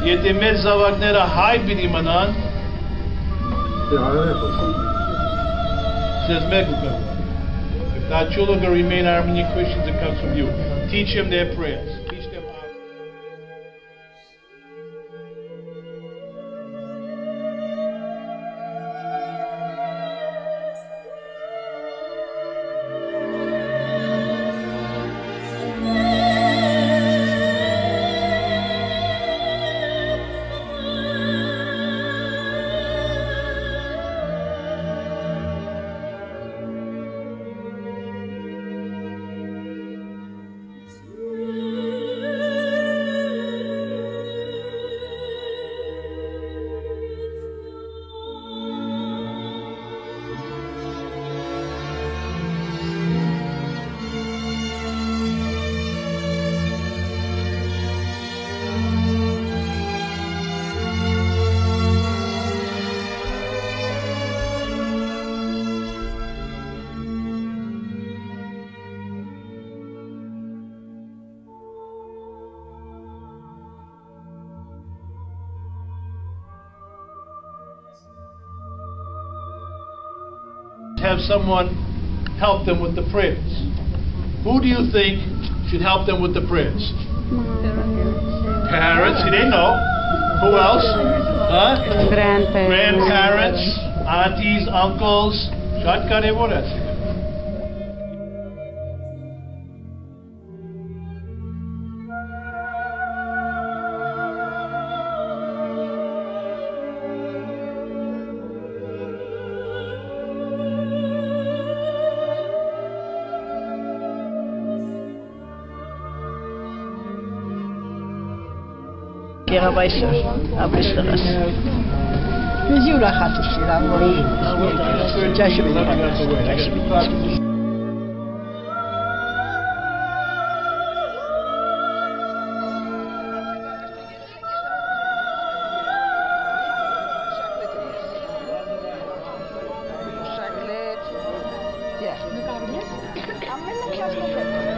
Եթե մեր զավակները հայ պիտի մնան, says Meguka. If our children will remain Armenian Christians, it comes from you. Teach them their prayers. Teach them how. Have someone help them with the prayers. Who do you think should help them with the prayers? Parents. See, they know. Who else? Huh? Grandparents, aunties, uncles. Shatkare voras. եղավ այսօր ապրես տղաս մեզի ուրախացուց իրան որ ճաշը բերում Շակլետ, ամենը քյասկոպետ